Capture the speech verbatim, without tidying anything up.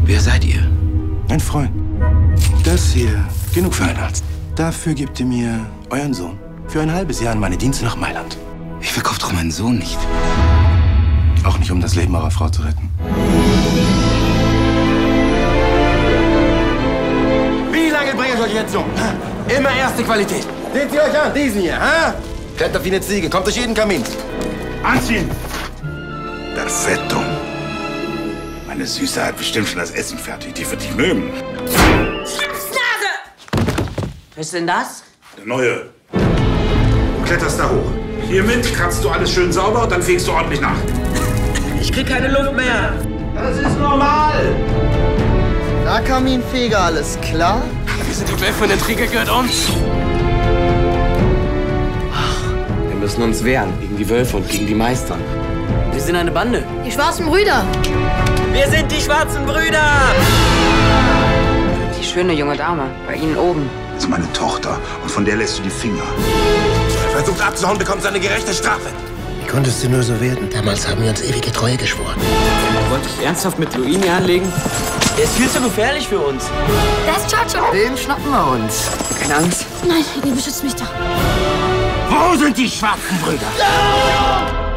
Wer seid ihr? Ein Freund. Das hier, genug für einen Arzt. Dafür gebt ihr mir euren Sohn. Für ein halbes Jahr in meine Dienste nach Mailand. Ich verkaufe doch meinen Sohn nicht. Auch nicht, um das Leben eurer Frau zu retten. Wie lange bringe ich euch jetzt um? Immer erste Qualität. Seht ihr euch an, diesen hier, ha? Klettert wie eine Ziege, kommt durch jeden Kamin. Anziehen! Perfetto. Meine Süße hat bestimmt schon das Essen fertig. Die wird dich mögen. Nase! Was ist denn das? Der Neue. Du kletterst da hoch. Hiermit kratzt du alles schön sauber und dann fegst du ordentlich nach. Ich krieg keine Luft mehr. Das ist normal. Na, Kaminfeger, alles klar? Wir sind die Wölfe und der Träger gehört uns. Wir müssen uns wehren gegen die Wölfe und gegen die Meister. Wir sind eine Bande. Die schwarzen Brüder. Wir sind die schwarzen Brüder. Die schöne junge Dame, bei Ihnen oben. Das ist meine Tochter und von der lässt du die Finger. Wer versucht abzuhauen, bekommt seine gerechte Strafe. Wie konntest du nur so werden? Damals haben wir uns ewige Treue geschworen. Wolltest du ernsthaft mit Luini anlegen? Er ist viel zu gefährlich für uns. Das ist Chacho. Den schnappen wir uns. Keine Angst. Nein, ihr beschützt mich da. Wo sind die schwarzen Brüder?